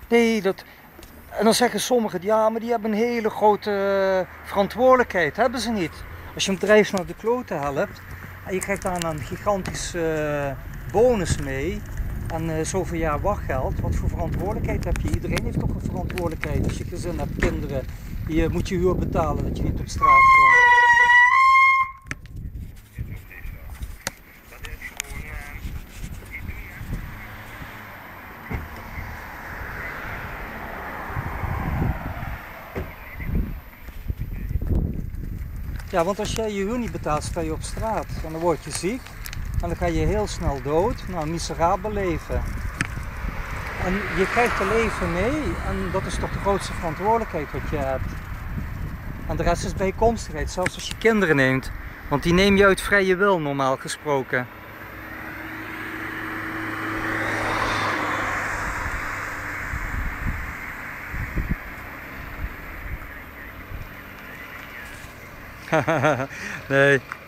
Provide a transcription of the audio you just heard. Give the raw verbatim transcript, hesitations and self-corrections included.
Nee, dat... En dan zeggen sommigen, ja, maar die hebben een hele grote uh, verantwoordelijkheid. Hebben ze niet. Als je een bedrijf naar de kloten helpt en je krijgt daar een gigantische uh, bonus mee en uh, zoveel jaar wachtgeld, wat voor verantwoordelijkheid heb je? Iedereen heeft toch een verantwoordelijkheid. Als je gezin hebt, kinderen, je moet je huur betalen dat je niet op straat komt. Ja, want als jij je huur niet betaalt, sta je op straat en dan word je ziek en dan ga je heel snel dood. Nou, een miserabel leven. En je krijgt er leven mee en dat is toch de grootste verantwoordelijkheid wat je hebt. En de rest is bijkomstigheid, zelfs als je kinderen neemt. Want die neem je uit vrije wil, normaal gesproken. Nee.